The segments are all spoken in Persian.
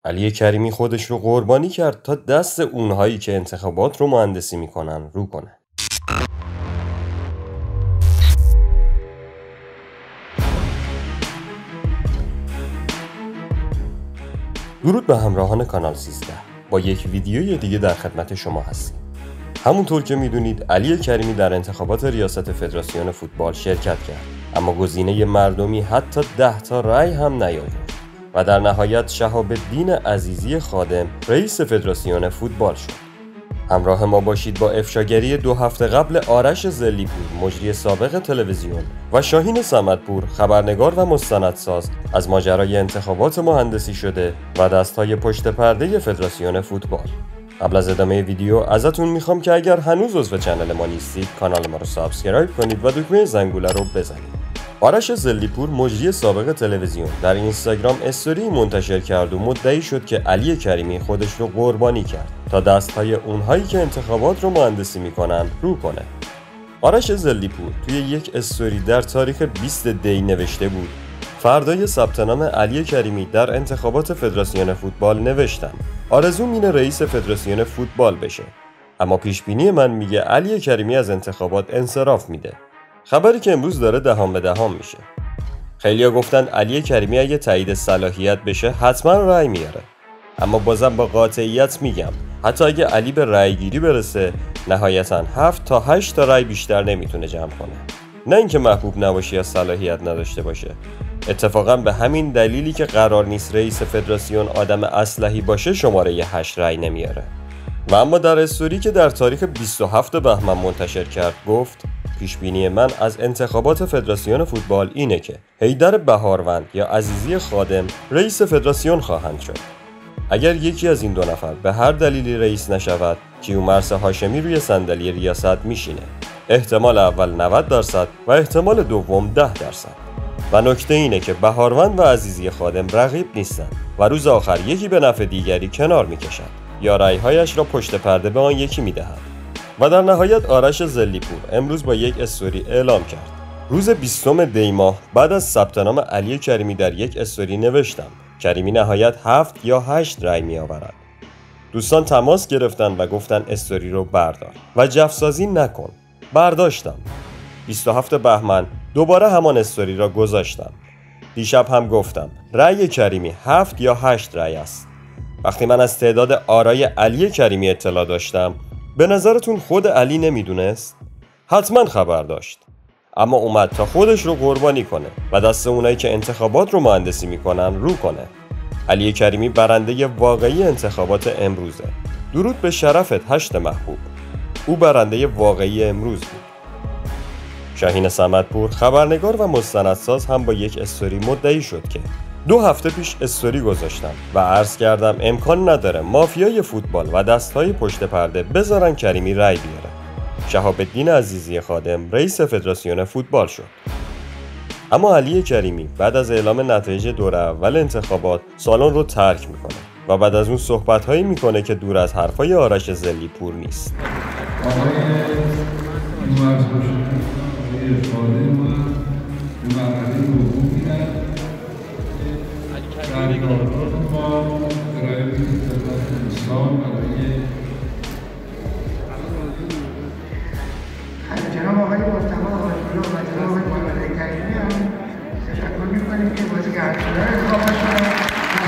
علی کریمی خودش رو قربانی کرد تا دست اونهایی که انتخابات رو مهندسی میکنن رو کنه. درود به همراهان کانال 13. با یک ویدیوی دیگه در خدمت شما هستیم. همونطور که میدونید علی کریمی در انتخابات ریاست فدراسیون فوتبال شرکت کرد، اما گزینه مردمی حتی 10 تا رأی هم نیاورد و در نهایت شهاب الدین عزیزی خادم رئیس فدراسیون فوتبال شد. همراه ما باشید با افشاگری 2 هفته قبل آرش زلیپور، مجری سابق تلویزیون، و شاهین صمدپور، خبرنگار و مستندساز، از ماجرای انتخابات مهندسی شده و دستهای پشت پرده فدراسیون فوتبال. قبل از ادامه ویدیو ازتون میخوام که اگر هنوز عضو کانال ما نیستید کانال ما رو سابسکرایب کنید و دکمه زنگوله رو بزنید. آرش زلیپور، مجری سابق تلویزیون، در اینستاگرام استوری منتشر کرد و مدعی شد که علی کریمی خودش رو قربانی کرد تا دستهای اونهایی که انتخابات رو مهندسی میکنن رو کنه. آرش زلیپور توی یک استوری در تاریخ 20 دی نوشته بود: فردای ثبت نام علی کریمی در انتخابات فدراسیون فوتبال نوشتم آرزوم اینه رئیس فدراسیون فوتبال بشه، اما پیشبینی من میگه علی کریمی از انتخابات انصراف میده. خبری که امروز داره دهان به دهان میشه. خیلیا گفتن علی کریمی اگه تایید صلاحیت بشه حتما رأی میاره، اما بازم با قاطعیت میگم حتی اگه علی به رأی گیری برسه نهایتاً 7 تا 8 تا رأی بیشتر نمیتونه جمع کنه. نه اینکه محبوب نباشه یا صلاحیت نداشته باشه، اتفاقا به همین دلیلی که قرار نیست رئیس فدراسیون آدم اصلحی باشه شماره 8 رأی نمیاره. و اما در استوری که در تاریخ 27 بهمن منتشر کرد گفت: پیشبینی من از انتخابات فدراسیون فوتبال اینه که حیدر بهاروند یا عزیزی خادم رئیس فدراسیون خواهند شد. اگر یکی از این دو نفر به هر دلیلی رئیس نشود، کیومرث هاشمی روی صندلی ریاست میشینه. احتمال اول 90% و احتمال دوم 10%. و نکته اینه که بهاروند و عزیزی خادم رقیب نیستن و روز آخر یکی به نفع دیگری کنار میکشد یا رأی‌هایش را پشت پرده به آن یکی میدهد. و در نهایت آرش زلیپور امروز با یک استوری اعلام کرد: روز 20 دی ماه بعد از ثبت نام علی کریمی در یک استوری نوشتم کریمی نهایت 7 یا 8 رأی می آورد. دوستان تماس گرفتن و گفتن استوری رو بردار و جفسازی نکن. برداشتم. 27 بهمن دوباره همان استوری را گذاشتم. دیشب هم گفتم رأی کریمی 7 یا 8 رأی است. وقتی من از تعداد آرای علی کریمی اطلاع داشتم، به نظرتون خود علی نمیدونست؟ حتما خبر داشت، اما اومد تا خودش رو قربانی کنه و دست اونایی که انتخابات رو مهندسی میکنن رو کنه. علی کریمی برنده واقعی انتخابات امروزه. درود به شرفت 8 محبوب. او برنده واقعی امروز بود. شاهین صمدپور، خبرنگار و مستندساز، هم با یک استوری مدعی شد که 2 هفته پیش استوری گذاشتم و عرض کردم امکان نداره مافیای فوتبال و دستهای پشت پرده بذارن کریمی رأی بیاره. شهاب الدین عزیزی خادم رئیس فدراسیون فوتبال شد. اما علی کریمی بعد از اعلام نتایج دور اول انتخابات سالن رو ترک میکنه و بعد از اون صحبت‌هایی میکنه که دور از حرفای آرش زلیپور نیست. جناب آقای مرتضی آقای‌پور و جناب آقای محمد کریمی هم تشکر می‌کنیم که بازیگران انتخاب شدن.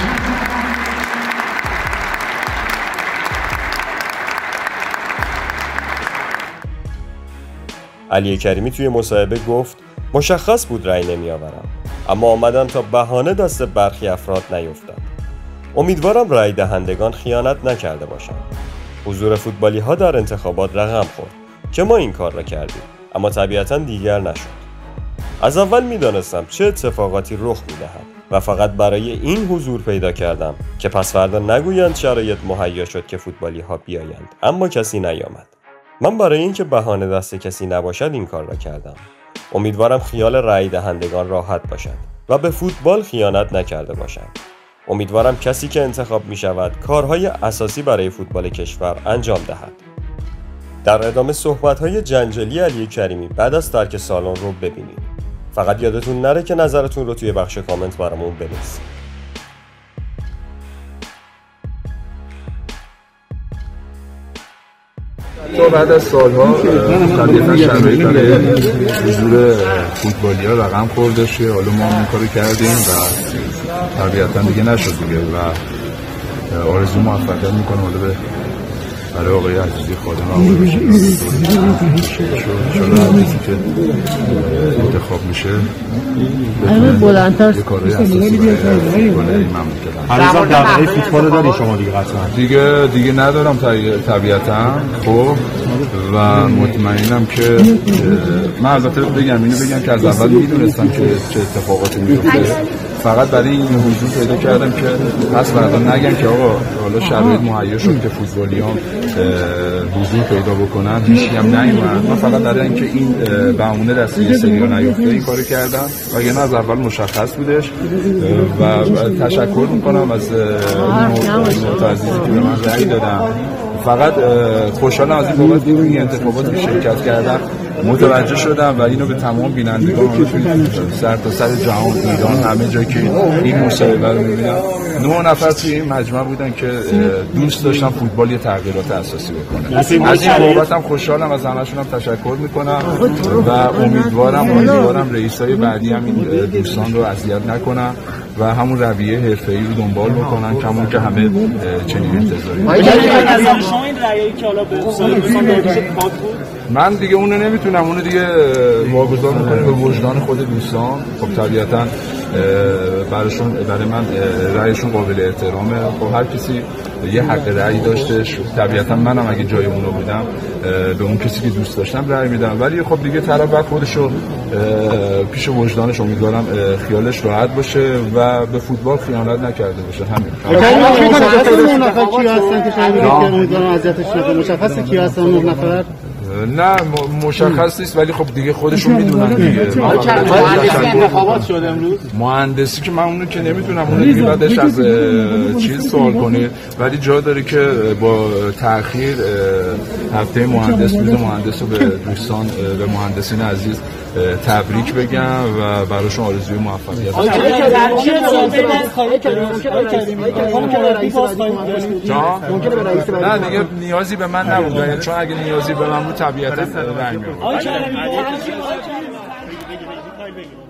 علی کریمی توی مصاحبه گفت مشخص بود رأی نمیآورم، اما آمدن تا بهانه دست برخی افراد نیفتد. امیدوارم رأی دهندگان خیانت نکرده باشند. حضور فوتبالی ها در انتخابات رقم خورد که ما این کار را کردیم، اما طبیعتاً دیگر نشد. از اول میدانستم چه اتفاقاتی رخ میدهد و فقط برای این حضور پیدا کردم که پس فردا نگویند شرایط مهیا شد که فوتبالی ها بیایند، اما کسی نیامد. من برای اینکه بهانه دست کسی نباشد این کار را کردم. امیدوارم خیال رأی دهندگان راحت باشد و به فوتبال خیانت نکرده باشند. امیدوارم کسی که انتخاب می شود کارهای اساسی برای فوتبال کشور انجام دهد. در ادامه صحبت‌های جنجالی علی کریمی بعد از ترک سالن رو ببینید. فقط یادتون نره که نظرتون رو توی بخش کامنت برامون بنویسید. تو بعد از سالها طبیعتا شرایط برای حضور فوتبالی‌ها رقم خوردش، حالا ما این کارو کردیم و طبیعتا دیگه نشد دیگه و آرزو موفقیت میکنم حالا برای آقای عزیزی خادم آقای بشه انشالله هر کسی که انتخاب میشه بلندتر یه کارهای اساسی برای فوتبال این مملکت. هنوز دغدغه فوتبال داری شما دیگه قطعا؟ دیگه ندارم طبیعتا. خب و مطمئنم که من البته اینو بگم که از اول میدونستم که چه اتفاقاتی میفته، فقط برای این حضور پیدا کردم که پس بعدا نگم که آقا حالا شرایط مهیا شد که فوتبالیان حضور پیدا بکنن، هیچ هم نیومد. من فقط برای اینکه این بهونه دست یه سریا نیفته این کارو کردم و یعنی از اول مشخص بودش و تشکر میکنم از این عزیزی که به من رأی دادن. فقط خوشحالم از این بابت که این انتخابات شرکت کردم، متوجه شدم و اینو به تمام بینندگان سر تا سر جهان، ایران، همه جایی که این مصاحبه رو می‌بینم 9 نفر توی این مجمع بودن که دوست داشتن فوتبال یه تغییرات اساسی بکنه. از این بابتم خوشحالم، از همه‌شون هم تشکر میکنم و امیدوارم رئیسای بعدی هم این دوستان رو اذیت نکنن و همون رویه حرفه‌ای رو دنبال بکنن همون که همه چنین انتظاری. شما این رأیی که حالا به دوستان داده شد پاک بود؟ من دیگه اونو نمیتونم، اونو دیگه واگذار میکنم به وجدان خود دوستان. خب طبیعتا برای من رأیشون قابل احترامه. خب هر کسی یه حق رأی داشتش، طبیعتا منم اگه جای اونو بودم به اون کسی که دوست داشتم رأی میدم، ولی خب دیگه طرف بعد خودشو پیش وجدانش امیدوارم خیالش راحت باشه و به فوتبال خیانت نکرده باشه. همین. مشخصه کی هستن 9 نفر؟ نه مشخص نیست ولی خب دیگه خودشون میدونن دیگه. مهندسی انتخابات شد امروز؟ مهندسی که من اونو که نمیتونم، اونو دیگه بعدش از چیز سوال کنید، ولی جا داره که با تأخیر هفته مهندس رو به دوستان به مهندسین عزیز تبریک بگم و براشون آرزوی موفقیت. نه دیگه نیازی به من نبود، چون اگه نیازی به من بود طبیعتا رنگ می‌آورد.